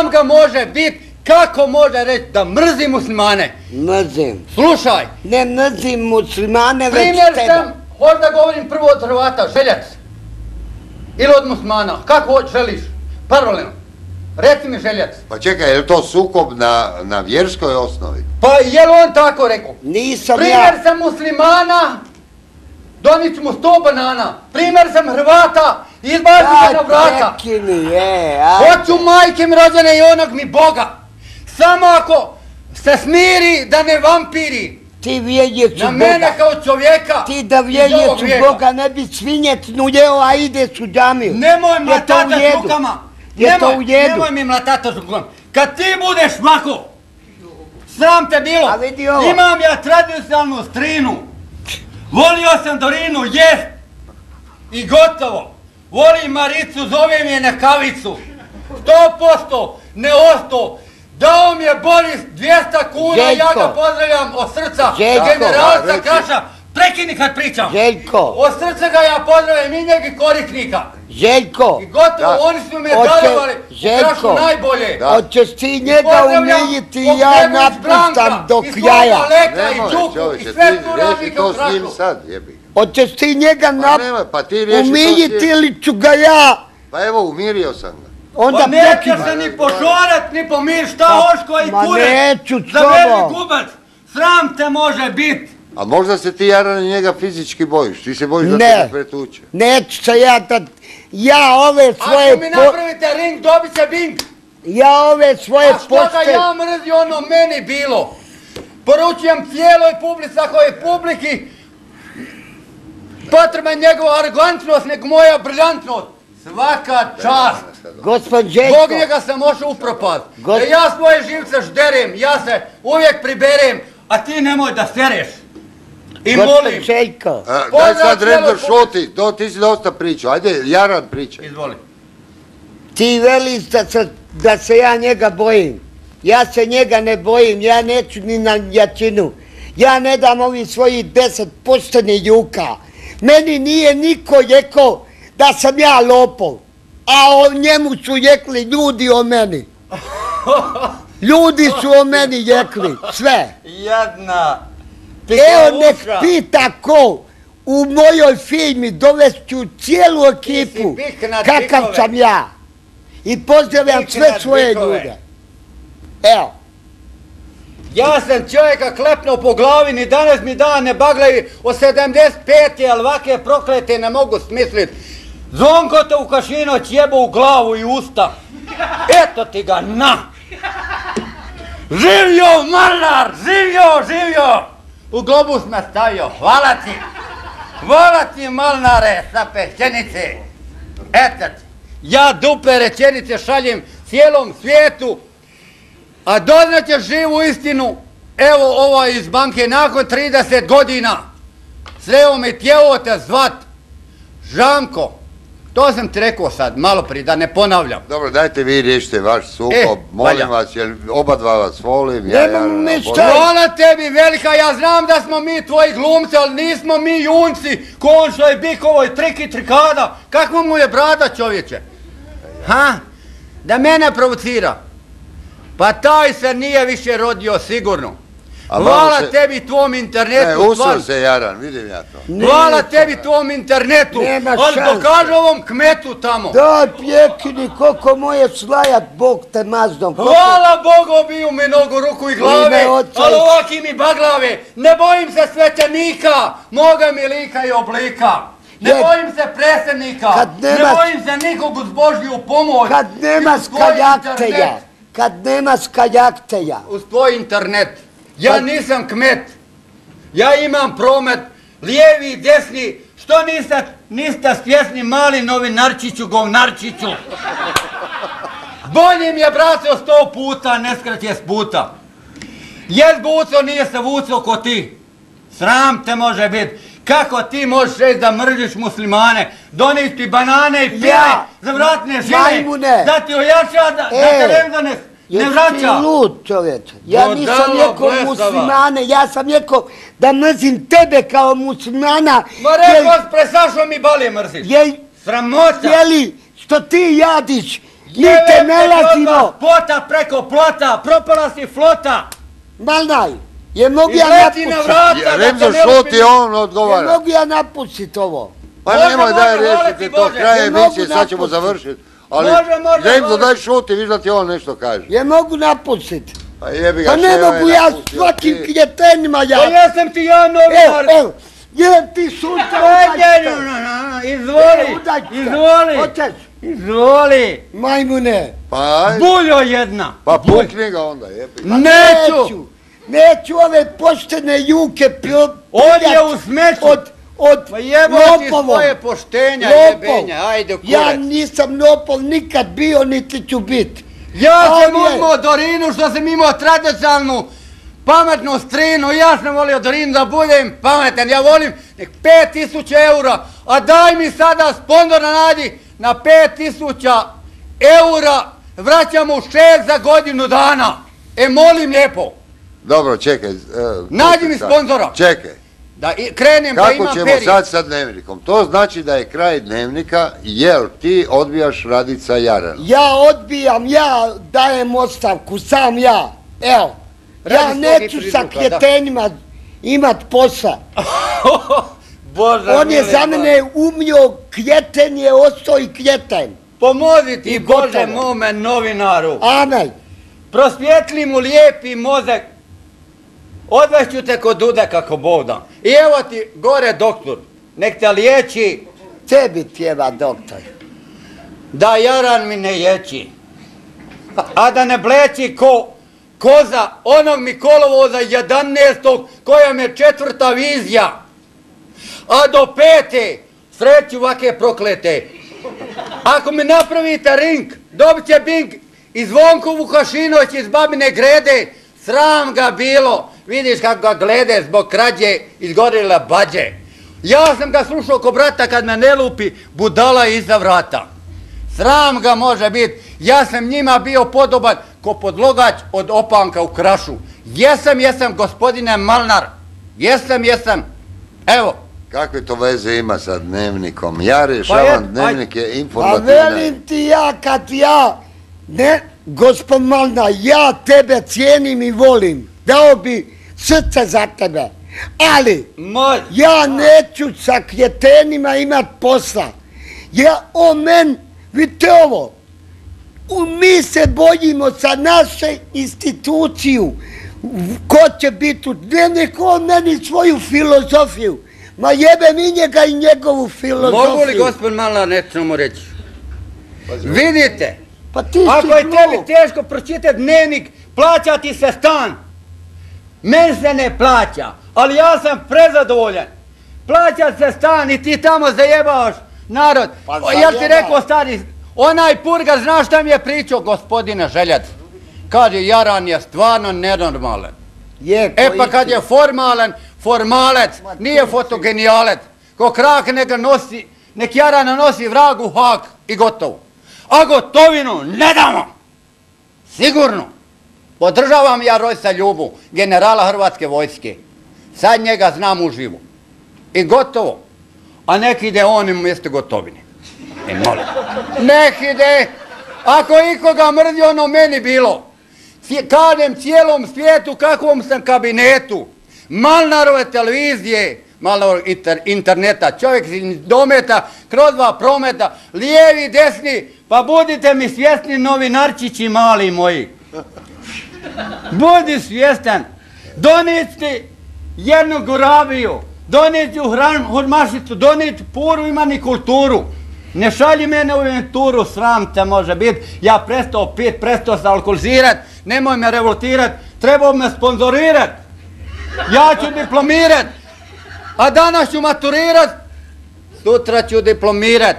sram ga može biti, kako može reći da mrzi muslimane? Mrzim. Slušaj. Ne mrzim muslimane, već primjer tebe. sam, hoću da govorim prvo od Hrvata, željac. Ili od muslimana, kako želiš? Paralelno. Reci mi željac. Pa čekaj, je li to sukob na vjerskoj osnovi? Pa je li on tako rekao? Nisam primjer ja. sam muslimana, donit ću mu 100 banana. Primjer sam Hrvata, izbaci ga na vrata. Hoću majke mi rođene i onog mi Boga. Samo ako se smiri da ne vampiri. Ti vjerjeću Boga. Na mene kao čovjeka. Ti da vjerjeću Boga ne bi svinjetnu jeo, a ide su džamiju. Nemoj mlatata s rukama. Nemoj mi mlatata s rukama. Kad ti budeš mako, sram te bilo. Imam ja tradicionalnu strinu. Volio sam Dorinu jest i gotovo. Volim Maricu, zovem je na kavicu. 100% ne ostao. Dao mi je Boris 200 kuna, ja ga pozdravljam od srca generalca Kraša. Prekini kad pričam. Željko. Od srca ga ja pozdravljam i njeg korisnika. Željko. I gotovo, oni su me darovali Krašu najbolje. Hoćeš ti njega umijiti i ja napuštam do kraja. Reši to s njim sad, jebi. Hoćeš ti njega umijiti ili ću ga ja? Pa evo, umirio sam ga. Pa neće se ni pošorat, ni pomir, šta oško i kure. Ma neću s Zaveri tobom. gubac, sram te može bit. A možda se ti, Jarane, njega fizički bojiš, ti se bojiš da te pretuče. Neću se ja da... Ja ove svoje... Ako mi napravite ring, dobit će bing. Ja ove svoje pošte... A što ga ja mrzi, ono meni bilo. Poručujem cijeloj publici, ako je publiki potrebna njegova arogantnost, nego moja briljantnost. Svaka čast. Gospod Željko. Zbog njega sam ošao u propad. Ja svoje živce žderem, ja se uvijek priberem, a ti nemoj da sereš. I molim. Gospod Željko. Daj sad Rendor šuti, ti si dosta pričao, ajde Jaran pričaj. Izvoli. Ti veliš da se ja njega bojim. Ja se njega ne bojim, ja neću ni na jačinu. Ja ne dam ovih svojih 10 poštenih juka. Meni nije niko rekao da sam ja lopov, a o njemu su rekli ljudi o meni. Ljudi su o meni rekli, sve. Jedna. Evo nek pita ko u mojoj firmi dovešću cijelu ekipu kakav sam ja. I pozdravljam sve svoje ljude. Evo. Ja sam čovjeka klepnuo po glavi, ni danas mi dan ne baglaju od 75. ali ovake proklete ne mogu smislit. Zvonko te u kašinoć jebo u glavu i usta. Eto ti ga na! Živio Malnar! Živio! U globus me stavio, hvala ti! Hvala ti Malnare sa pešćenice! Eto ti! Ja duple rečenice šaljem cijelom svijetu, a doznaćeš živu istinu, evo ovo iz banke, nakon 30 godina, sreo me tijelo te zvat, Žanko, to sam ti rekao sad, malo prije, da ne ponavljam. Dobro, dajte vi riješite vaš sukob, molim vas, jer oba dva vas volim. Hvala tebi velika, ja znam da smo mi tvoji glumci, ali nismo mi junci, ko on što je Bikovoj triki trikada, kakva mu je brada čovječe? Ha? Da mene provocira. Pa taj se nije više rodio sigurno. Hvala tebi tvom internetu. Ne, usro se Jaran, vidim ja to. Hvala tebi tvom internetu, ali dokaže ovom kmetu tamo. Daj pjekini koliko moje slajat, Bog te mazdom. Hvala Bogu, obiju mi nogu, ruku i glave, ali ovaki mi baglave. Ne bojim se svećenika, moga mi lika i oblika. Ne bojim se predsjednika, ne bojim se nikog uz Božju pomoć. Kad nema skajakteja. Uz tvoj internet. Ja nisam kmet. Ja imam promet, lijevi i desni. Što niste svjesni mali novinarčiću, govnarčiću? Bolje mi je braco 100 puta, ne skratje s puta. Jes buco, nije se vuco ko ti. Sram te može biti. Kako ti možeš reći da mrziš muslimane, doniti banane i pile za vratne žile, da ti ojača, da te remza ne vraća. Jesi ti lud čovječe, ja nisam rekao muslimane, ja sam rekao da mrzim tebe kao muslimana. Ma rekao, presašao mi balje mrziš. Sramota. Jeli što ti jadiš Mi te nalazimo. Pota preko plota, propala si flota. Malnaj, je mogu ja napustiti? Remzo šuti, on odgovara. Je mogu ja napustiti ovo? Pa nemoj daj rešiti to, kraj emisije, sad ćemo završiti. Ali Remzo daj šuti, viš da ti on nešto kaže. Je mogu napustiti? Pa jebi ga, pa ne mogu ja svakim kljetenima ja. Pa jesam ti ja novinar. Evo, je ti sutra. Izvoli. Majmune. Buljo jedna. Pa pukni ga onda, jebi. Neću ove poštene juke Odje u smeću. Pa jebati svoje poštenja, jebenja, ajde kurac. Ja nisam lopov nikad bio, niti ću biti. Ja sam imao Dorinu što sam imao tradicionalnu pametnu strinu i ja sam volio Dorinu da budem pametan. Ja volim nek 5000 eura, a daj mi sada sponzora nađi na 5000 eura, vraćamo 6 za godinu dana. Molim lijepo. Dobro, čekaj. Nađi mi sponzora. Čekaj. Da krenem pa imam perije. Kako ćemo sad sa dnevnikom? To znači da je kraj dnevnika, jel ti odbijaš radit sa Jaranom? Ja odbijam, ja dajem ostavku, sam ja. Evo, ja neću sa kljetenima imat posla. On je za mene umio kljeten, je ostao i kljeten. Pomozi ti Bože mome novinaru. Amen. Prosvjetli mu lijepi mozak. Odvešću te kod Dudeka kako Bog da. I evo ti gore doktor, nek te liječi. Tebi tjeva doktor. Da Jaran mi ne ječi. A da ne bleći ko koza onog mi kolovoza 11. koja mi je 4. vizija. A do 5. sreću ovake proklete. Ako mi napravite ring, dobit će Bing iz Zvonko Vukašinović iz Babine Grede. Sram ga bilo. Vidiš kako ga glede zbog krađe izgorila bađe. Ja sam ga slušao ko brata kad me ne lupi budala iza vrata. Sram ga može biti. Ja sam njima bio podoban ko podlogač od opanka u Krašu. Jesam gospodine Malnar. Jesam. Evo. Kakve to veze ima sa dnevnikom? Ja rješavam, dnevnik je informativna. Pa velim ti ja kad ja, gospod Malnar, ja tebe cijenim i volim. Dao bi srce za tebe. Ali, ja neću sa kljetenima imat posla. Vidite ovo, mi se bojimo sa naše instituciju. Ko će biti u dnevniku, on meni svoju filozofiju. Ma jebe mi njega i njegovu filozofiju. Mogu li gospod Malnar nešto mu reći? Vidite, ako je tebi teško pročitati dnevnik, plaća ti se stan. Meni se ne plaća, ali ja sam prezadovoljan. Plaća se stan i ti tamo zajebavaš narod. Ja ti rekao stari, onaj purga, znaš šta mi je pričao gospodine Željac? Kaže, Jaran je stvarno nenormalan. Pa kad je formalec, nije fotogenijalac. Ko krak nek Jarana nosi vrag u hak i gotovo. A gotovinu ne damo. Sigurno. Podržavam ja Rojsa Ljubu, generala Hrvatske vojske. Sad njega znam uživo. I gotovo. A nek ide on umjesto Gotovine. Nek ide. Ako ikoga mrzi, ono meni bilo. Kažem cijelom svijetu kakvom sam kabinetu. Malnarove televizije, Malnarove interneta, čovjek iz dometa, kroz 2 prometa, lijevi, desni, pa budite mi svjesni novinarčići mali moji. Budi svjestan, donijeti jednu gurabiju, donijeti u hurmašicu, donijeti puru imani kulturu. Ne šalji mene u inventuru, sram te može biti, ja prestao pit, prestao se alkoholizirat, nemoj me revoltirat, trebao me sponzorirat, ja ću diplomirat, a danas ću maturirat, sutra ću diplomirat.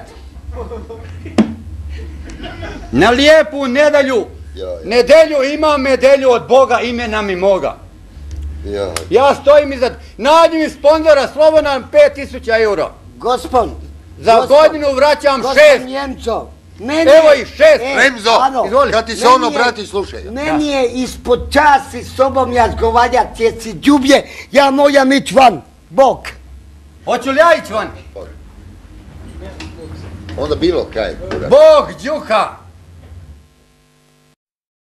Na lijepu nedelju imam medalju od Boga, imena mi moga. Ja stojim iza, nađi mi sponzora, slobodno 5000 eura. Gospod. Za godinu vraćam 6. Gospod Njemco. Evo ih 6. Remzo, kad ti se ono brati, slušaj. Meni je ispod časti s tobom razgovarjati, jer si džublje, ja moram ići van. Bog. Hoću li ja ići van? Onda bilo kaj. Bog, Đuka.